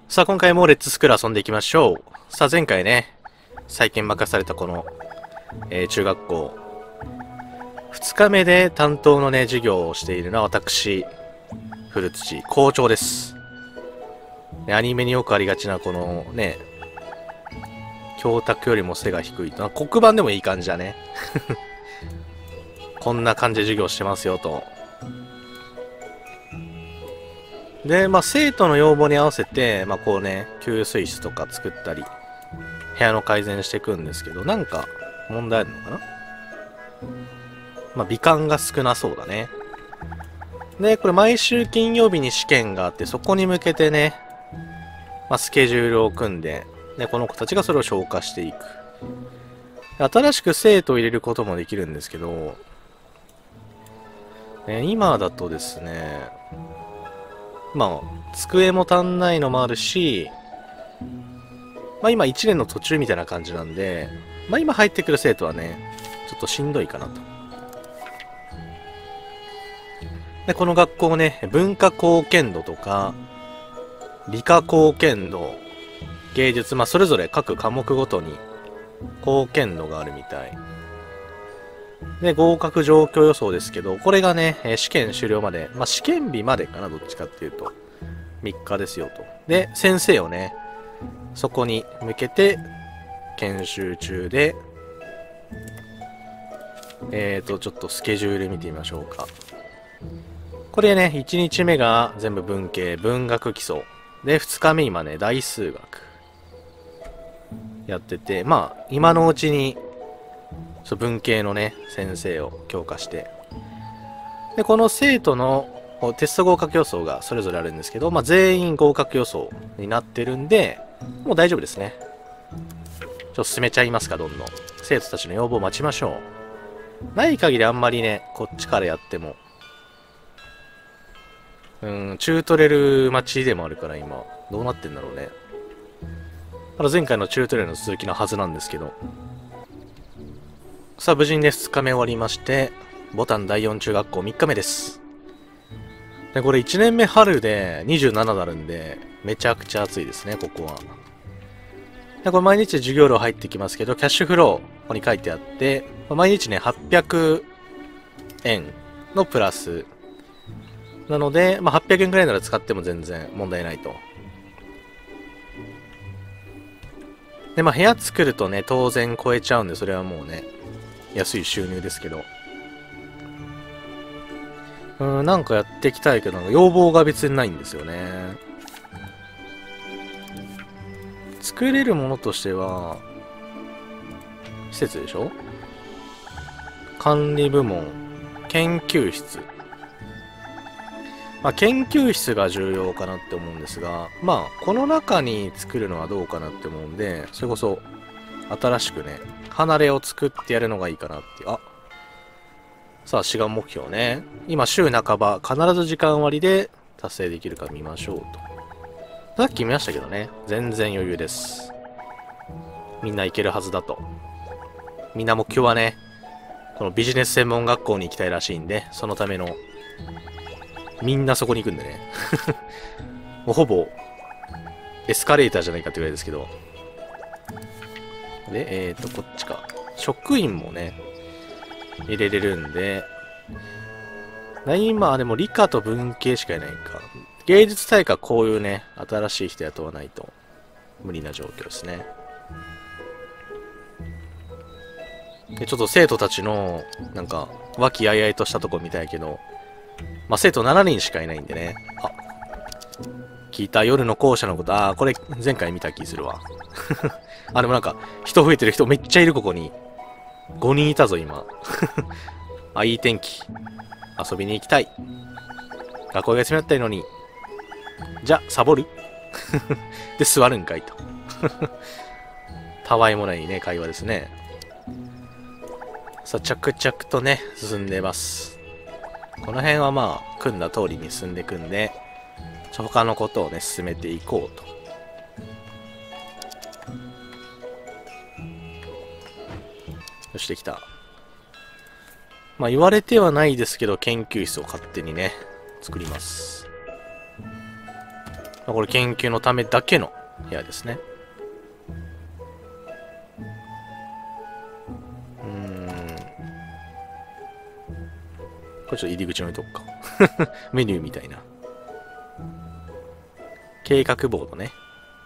さあ、今回もレッツスクール遊んでいきましょう。さあ、前回ね、再建任されたこの、中学校。2日目で担当のね、授業をしているのは私、古土、校長です。アニメによくありがちなこのね、教託よりも背が低いと。黒板でもいい感じだね。こんな感じで授業してますよと。で、生徒の要望に合わせて、こうね、給水室とか作ったり、部屋の改善していくんですけど、なんか、問題あるのかな？美観が少なそうだね。で、これ毎週金曜日に試験があって、そこに向けてね、スケジュールを組んで、で、この子たちがそれを消化していく。新しく生徒を入れることもできるんですけど、今だとですね、机も足んないのもあるし、今1年の途中みたいな感じなんで、今入ってくる生徒はね、ちょっとしんどいかなと。で、この学校ね、文化貢献度とか、理科貢献度、芸術、それぞれ各科目ごとに貢献度があるみたい。で、合格状況予想ですけど、これがね、試験終了まで、試験日までかな、どっちかっていうと。3日ですよと。で、先生をね、そこに向けて、研修中で、ちょっとスケジュール見てみましょうか。これね、1日目が全部文系、文学基礎。で、2日目今ね、大数学。やってて、今のうちに、文系のね、先生を強化して。で、この生徒のテスト合格予想がそれぞれあるんですけど、全員合格予想になってるんで、もう大丈夫ですね。進めちゃいますか、どんどん。生徒たちの要望を待ちましょう。ない限りあんまりね、こっちからやっても。チュートレル待ちでもあるから今、どうなってんだろうね。前回のチュートレルの続きのはずなんですけど。さあ、無事にね、2日目終わりまして、ボタン第4中学校3日目です。で、これ1年目春で27になるんで、めちゃくちゃ暑いですね、ここは。で、これ毎日授業料入ってきますけど、キャッシュフロー、ここに書いてあって、毎日ね、800円のプラス。なので、800円くらいなら使っても全然問題ないと。で、部屋作るとね、当然超えちゃうんで、それはもうね、安い収入ですけど。なんかやっていきたいけど、要望が別にないんですよね。作れるものとしては、施設でしょ？管理部門、研究室。研究室が重要かなって思うんですが、この中に作るのはどうかなって思うんで、それこそ、新しくね、離れを作ってやるのがいいかなっていう。さあ、志願目標ね。今、週半ば、必ず時間割で達成できるか見ましょうと。さっき見ましたけどね、全然余裕です。みんないけるはずだと。みんな目標はね、このビジネス専門学校に行きたいらしいんで、そのための、みんなそこに行くんでね。もうほぼ、エスカレーターじゃないかってぐらいですけど。で、こっちか。職員もね、入れれるんで、今、でも理科と文系しかいないか。芸術大会こういうね、新しい人雇わないと無理な状況ですね。で、ちょっと生徒たちの、和気あいあいとしたとこ見たいけど、生徒7人しかいないんでね。聞いた夜の校舎のこと、これ前回見た気するわ。でも人増えてる人めっちゃいるここに。5人いたぞ、今。いい天気。遊びに行きたい。学校が休みだったのに。じゃ、サボるで、座るんかいと。たわいもないね、会話ですね。さあ、着々とね、進んでます。この辺は組んだ通りに進んでいくんで、他のことをね、進めていこうと。よし、できた。言われてはないですけど、研究室を勝手にね、作ります。 これ研究のためだけの部屋ですね。これちょっと入り口に置いとくか。メニューみたいな。計画ボードね。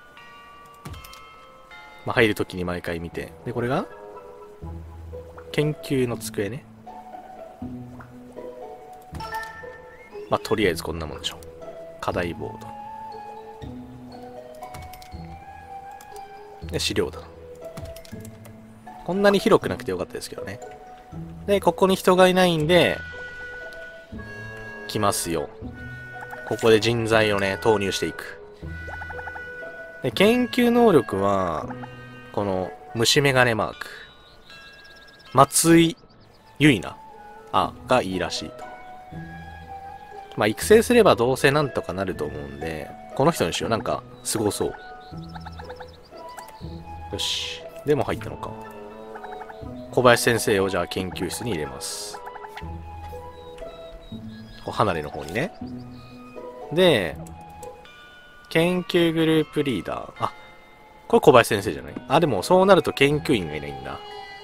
まあ、入るときに毎回見て。で、これが研究の机ね。まあ、とりあえずこんなもんでしょ。課題ボード。で、資料だ。こんなに広くなくてよかったですけどね。で、ここに人がいないんで、来ますよ。ここで人材をね、投入していく。で、研究能力は、この虫眼鏡マーク。松井ゆいな。がいいらしいと。まあ、育成すればどうせなんとかなると思うんで、この人にしよう。なんか、すごそう。よし。でも入ったのか。小林先生をじゃあ研究室に入れます。離れの方にね。で、研究グループリーダー。これ小林先生じゃない？でもそうなると研究員がいないんだ。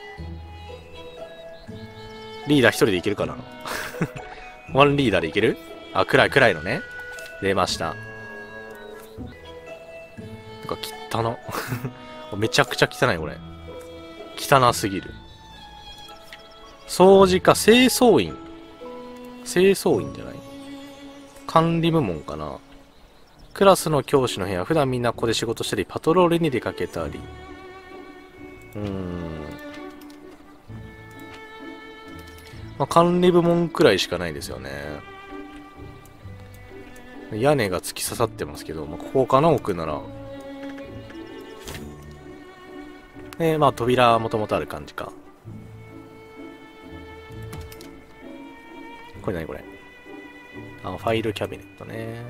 リーダー一人でいけるかなワンリーダーでいける？暗いのね。出ました。汚な。めちゃくちゃ汚い、これ。汚すぎる。掃除か、清掃員。清掃員じゃない？管理部門かな。クラスの教師の部屋、普段みんなここで仕事したり、パトロールに出かけたり。まあ、管理部門くらいしかないですよね。屋根が突き刺さってますけど、まあ、ここかな、置くなら。まあ、扉はもともとある感じか。これ何これ。ファイルキャビネットね。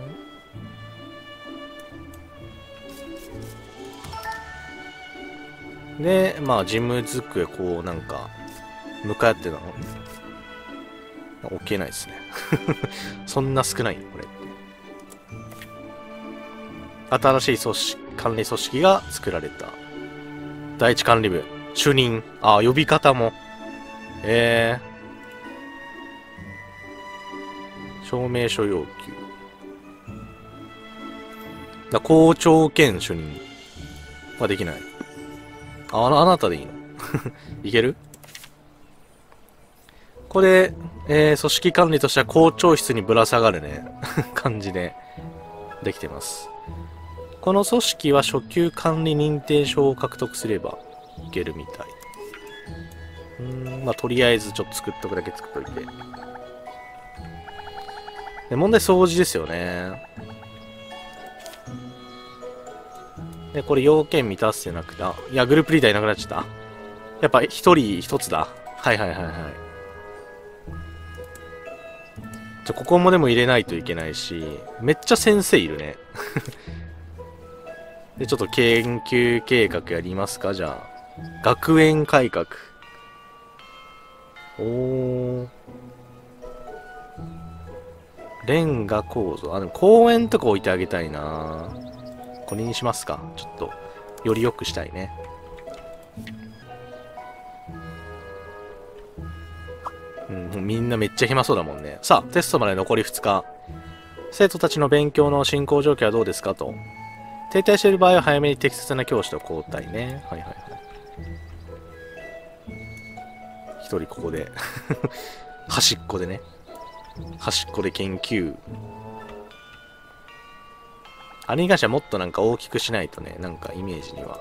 で、まあ、事務机、こう、なんか、向かってたの置けないですね。そんな少ないのこれって。新しい管理組織が作られた。第一管理部。主任。呼び方も。証明書要求。校長兼主任はできない。あなたでいいのいける？これ、組織管理としては校長室にぶら下がるね、感じでできてます。この組織は初級管理認定証を獲得すればいけるみたい。まあ、とりあえずちょっと作っとくだけ作っといて。で、問題掃除ですよね。で、これ要件満たしてなくて、いや、グループリーダーいなくなっちゃった。やっぱ一人一つだ。はい。ここもでも入れないといけないし、めっちゃ先生いるね。で、ちょっと研究計画やりますか、じゃあ。学園改革。レンガ構造。でも公園とか置いてあげたいな。これにしますか。ちょっと、より良くしたいね。みんなめっちゃ暇そうだもんね。さあ、テストまで残り2日。生徒たちの勉強の進行状況はどうですかと。停滞している場合は早めに適切な教師と交代ね。一人ここで。端っこでね。端っこで研究。あれに関してはもっとなんか大きくしないとね、なんかイメージには。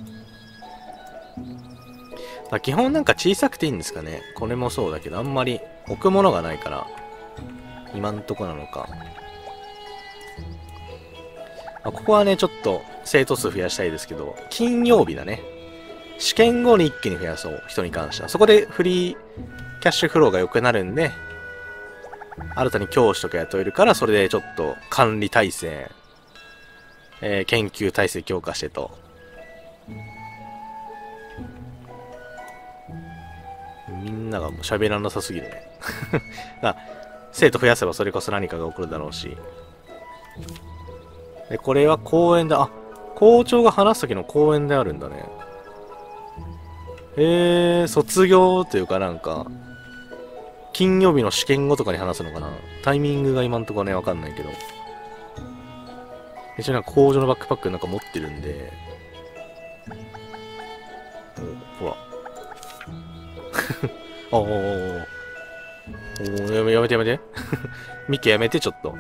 基本なんか小さくていいんですかね。これもそうだけど、あんまり置くものがないから、今んとこなのか。ここはね、ちょっと生徒数増やしたいですけど、金曜日だね。試験後に一気に増やそう、人に関しては。そこでフリーキャッシュフローが良くなるんで、新たに教師とか雇えるから、それでちょっと管理体制、研究体制強化してと。みんながもう喋らなさすぎるね。生徒増やせばそれこそ何かが起こるだろうし。 で、これは公園だ。あ、校長が話す時の公園であるんだね。卒業というかなんか、金曜日の試験後とかに話すのかな。タイミングが今んとこね、わかんないけど。一応なんか工場のバックパックなんか持ってるんで。ほら。やめてやめて。ミッキーやめて、ちょっと。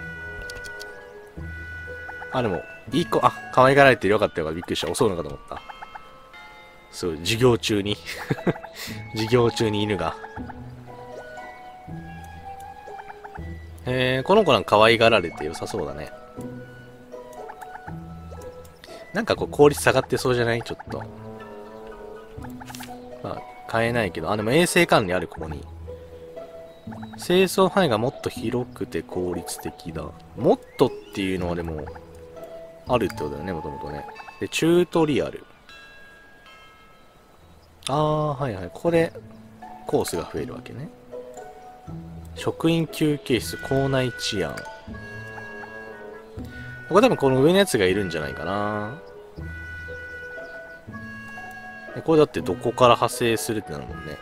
あ、でも、いい子、可愛がられてるよかったよかった。びっくりした。襲うのかと思った。すごい、授業中に。授業中に犬が。この子なんか可愛がられて良さそうだね。なんかこう効率下がってそうじゃないちょっと。まあ、買えないけど。でも衛生管理ある、ここに。清掃範囲がもっと広くて効率的だ。もっとっていうのはでも、あるってことだよね、もともとね。で、チュートリアル。はいはい。ここで、コースが増えるわけね。職員休憩室、校内治安。これ多分この上のやつがいるんじゃないかな。これだってどこから派生するってなるもんね。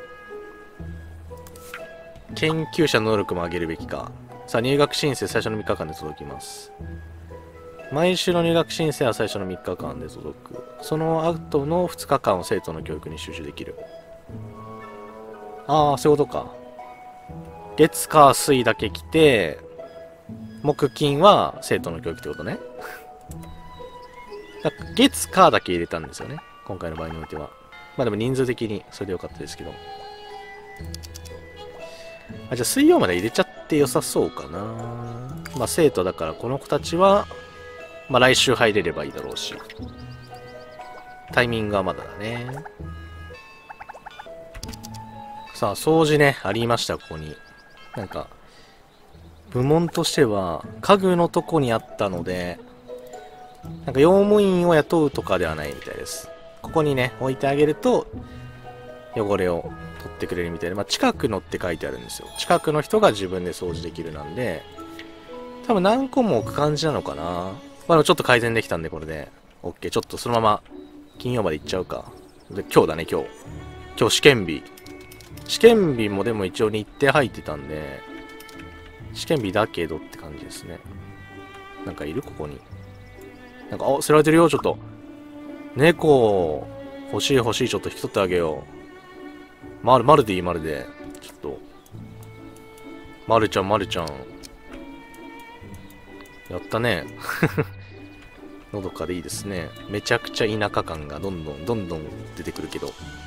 研究者の能力も上げるべきか。さあ、入学申請最初の3日間で届きます。毎週の入学申請は最初の3日間で届く。その後の2日間を生徒の教育に集中できる。そういうことか。月火水だけ来て、木金は生徒の教育ってことね。月火だけ入れたんですよね。今回の場合においては。まあでも人数的にそれでよかったですけど。じゃあ水曜まで入れちゃって良さそうかな。まあ生徒だからこの子たちは、まあ来週入れればいいだろうし。タイミングはまだだね。さあ、掃除ね、ありました、ここに。なんか、部門としては、家具のとこにあったので、なんか用務員を雇うとかではないみたいです。ここにね、置いてあげると、汚れを取ってくれるみたいで、まあ、近くのって書いてあるんですよ。近くの人が自分で掃除できるなんで、多分何個も置く感じなのかな。まあ、でもちょっと改善できたんで、これで。OK。ちょっとそのまま、金曜まで行っちゃうか。で、今日だね、今日。今日試験日。試験日もでも一応日程入ってたんで、試験日だけどって感じですね。なんかいるここに。なんか、捨てられてるよ、ちょっと。猫、欲しい欲しい、ちょっと引き取ってあげよう。まるでいい、まるで。ちょっと。まるちゃん。やったね。のどかでいいですね。めちゃくちゃ田舎感がどんどん出てくるけど。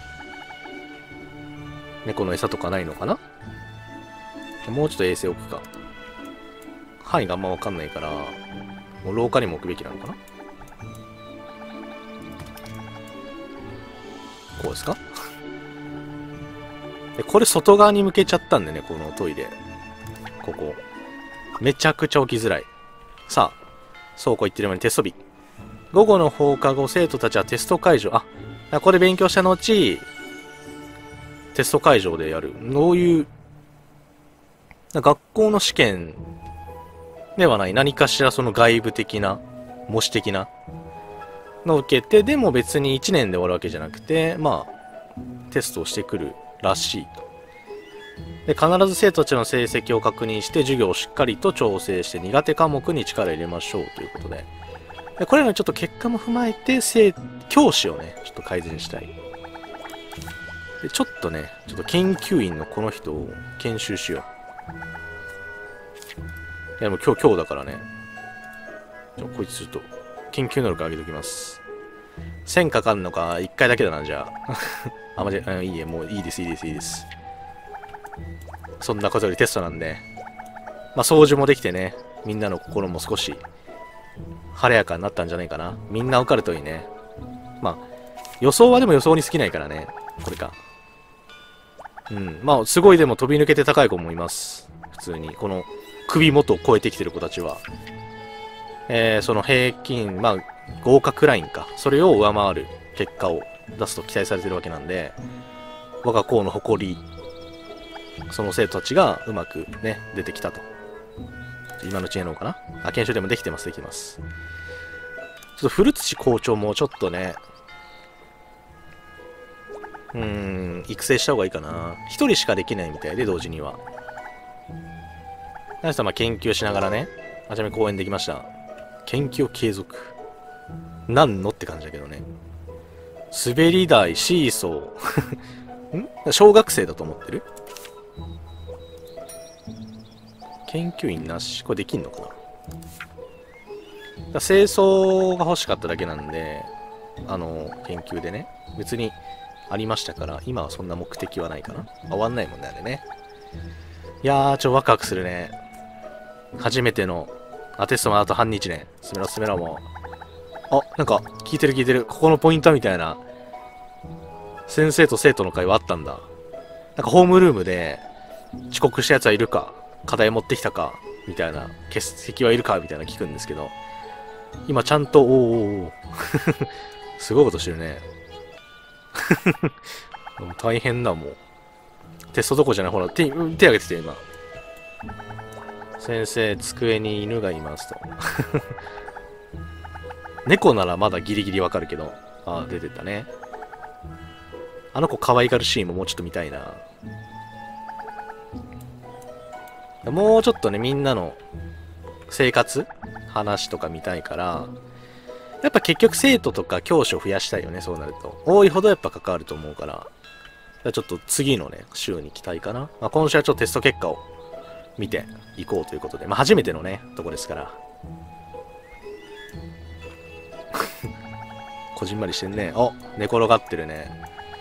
猫の餌とかないのかな。もうちょっと衛生置くか。範囲があんまわかんないから、もう廊下にも置くべきなのかな。こうですか。で、これ外側に向けちゃったんでね、このトイレ。ここ。めちゃくちゃ置きづらい。さあ、倉庫行ってる間にテスト日。午後の放課後、生徒たちはテスト会場。これ勉強した後、テスト会場でやる。どういう、学校の試験ではない。何かしらその外部的な、模試的なのを受けて、でも別に1年で終わるわけじゃなくて、まあ、テストをしてくるらしいと。で、必ず生徒たちの成績を確認して、授業をしっかりと調整して、苦手科目に力を入れましょうということで。で、これらのちょっと結果も踏まえて、教師をね、ちょっと改善したい。で、ちょっとね、ちょっと研究員のこの人を研修しよう。いや、もう今日だからね。こいつちょっと、研究能力上げておきます。1000かかんのか、1回だけだな、じゃあ。いいえ、もういいです。そんなことよりテストなんで。まあ、掃除もできてね、みんなの心も少し、晴れやかになったんじゃないかな。みんな受かるといいね。まあ、予想はでも予想に過ぎないからね。これか。まあ、すごいでも飛び抜けて高い子もいます。普通に。この、首元を超えてきてる子たちは。その平均、まあ、合格ラインか。それを上回る結果を出すと期待されてるわけなんで、我が校の誇り、その生徒たちがうまくね、出てきたと。 今のうちにやろうかな。あ、研修でもできてます、できてます。ちょっと古土校長もちょっとね、育成した方がいいかな。一人しかできないみたいで、同時には。ナイスさん、研究しながらね、はじめ公演できました。研究を継続。なんのって感じだけどね。滑り台、シーソー。小学生だと思ってる？研究員なし。これできんのかな？清掃が欲しかっただけなんで、研究でね。別にありましたから、今はそんな目的はないかな。終わんないもんね、あれね。いやー、ワクワクするね。初めての、テストもあと半日ね。進めろ、進めろ、もう。なんか、聞いてる聞いてる。ここのポイントみたいな。先生と生徒の会話あったんだ。なんかホームルームで、遅刻したやつはいるか、課題持ってきたか、みたいな、欠席はいるか、みたいな聞くんですけど、今ちゃんと、すごいことしてるね。大変だもん。テストどこじゃない、ほら、手挙げてて、今。先生、机に犬がいますと。猫ならまだギリギリわかるけど、出てったね。あの子可愛がるシーンももうちょっと見たいな。もうちょっとね、みんなの生活話とか見たいから、やっぱ結局生徒とか教師を増やしたいよね、そうなると。多いほどやっぱ関わると思うから。ちょっと次のね、週に期待かな。今週はちょっとテスト結果を見ていこうということで。初めてのね、とこですから。こじんまりしてんね。寝転がってるね。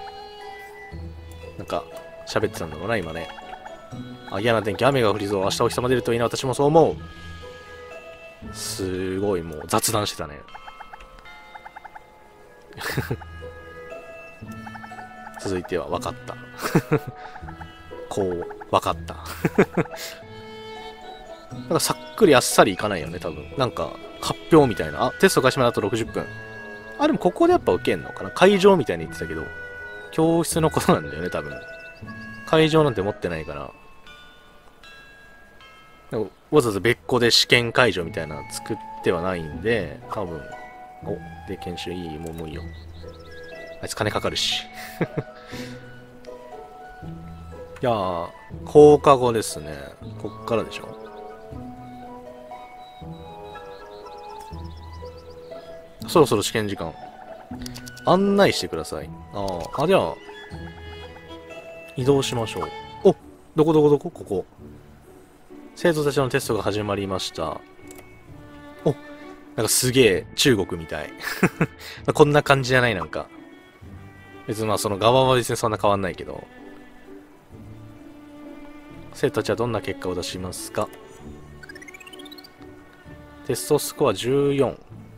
なんか、喋ってたんだろうな、今ね。嫌な天気、雨が降りそう。明日お日様出るといいな、私もそう思う。すごい、もう雑談してたね。続いては、分かった。分かった。なんかさっくりあっさりいかないよね、多分。なんか、発表みたいな。テスト開始まであと60分。でもここでやっぱ受けんのかな？会場みたいに言ってたけど、教室のことなんだよね、多分。会場なんて持ってないから。わざわざ別個で試験会場みたいなの作ってはないんで、多分。で、研修いい？もういいよ。あいつ金かかるし。いやー、放課後ですね。こっからでしょ。そろそろ試験時間。案内してください。じゃあ、移動しましょう。どこここ。生徒たちのテストが始まりました。なんかすげえ中国みたい。こんな感じじゃない、なんか。別にその側は別にそんな変わんないけど。生徒たちはどんな結果を出しますか？テストスコア14。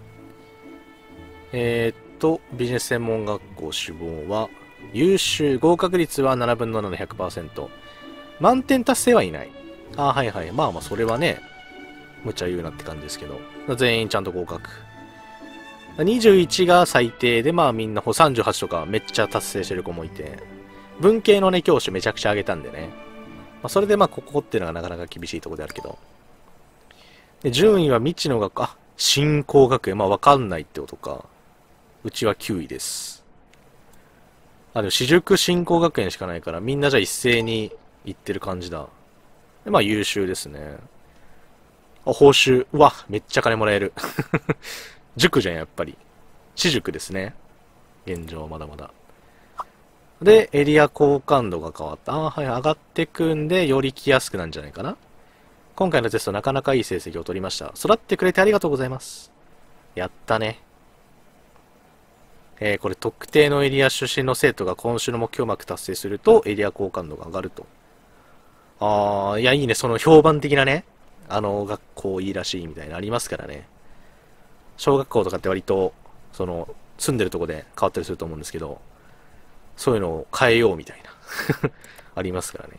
ビジネス専門学校志望は、優秀、合格率は7分の7、100%。満点達成はいない。はいはい。それはね、無茶言うなって感じですけど。全員ちゃんと合格。21が最低で、みんな38とかめっちゃ達成してる子もいて、文系のね、教師めちゃくちゃ上げたんでね。それでここっていうのがなかなか厳しいところであるけど。で、順位は未知の学校、新興学園。わかんないってことか。うちは9位です。でも、私塾新興学園しかないから、みんなじゃあ一斉に行ってる感じだ。で、優秀ですね。報酬。うわ、めっちゃ金もらえる。塾じゃん、やっぱり。私塾ですね。現状、まだまだ。で、エリア好感度が変わった。はい、上がってくんで、より来やすくなんじゃないかな。今回のテスト、なかなかいい成績を取りました。育ってくれてありがとうございます。やったね。これ、特定のエリア出身の生徒が今週の目標枠達成すると、エリア好感度が上がると。いや、いいね。その評判的なね。学校いいらしいみたいなのありますからね。小学校とかって割と、住んでるとこで変わったりすると思うんですけど、そういうのを変えようみたいな。ありますからね。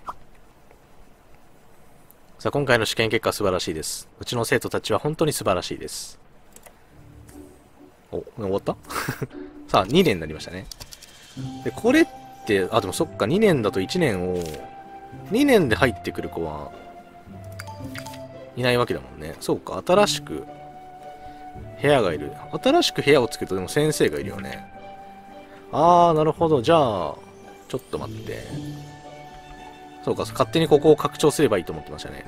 さあ、今回の試験結果素晴らしいです。うちの生徒たちは本当に素晴らしいです。終わったさあ、2年になりましたね。で、これって、でもそっか、2年だと1年を、2年で入ってくる子は、 いないわけだもんね。そうか、新しく部屋がいる。新しく部屋を作るとでも先生がいるよね。あー、なるほど。じゃあ、ちょっと待って。そうか、勝手にここを拡張すればいいと思ってましたね。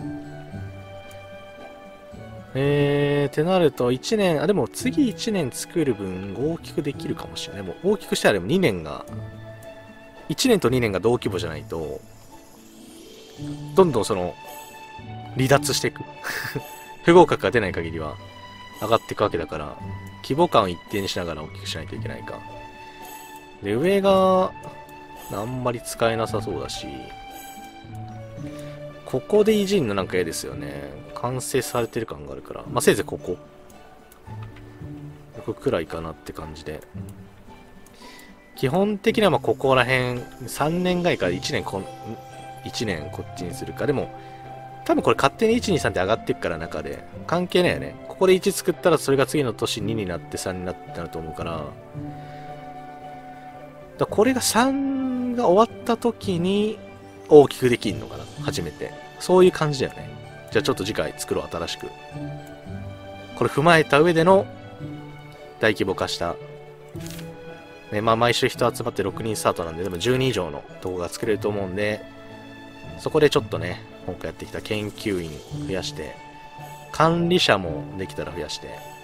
ってなると、1年、でも次1年作る分大きくできるかもしれない。もう大きくしたらでも2年が、1年と2年が同規模じゃないと、どんどん離脱していく。不合格が出ない限りは上がっていくわけだから、規模感を一定にしながら大きくしないといけないか。で、上が、あんまり使えなさそうだし、ここでいじんのなんか嫌ですよね。完成されてる感があるから。まあ、せいぜいここ。ここくらいかなって感じで。基本的にはまあここら辺、3年外から1年1年こっちにするか。でも、多分これ勝手に1、2、3って上がっていくから中で。関係ないよね。ここで1作ったらそれが次の年2になって3になってなると思うから。これが3が終わった時に大きくできるのかな。初めて。そういう感じだよね。じゃあちょっと次回作ろう、新しく。これ踏まえた上での大規模化した。ね、まあ毎週人集まって6人スタートなんで、でも12以上のとこが作れると思うんで、そこでちょっとね、今回やってきた研究員増やして、管理者もできたら増やして、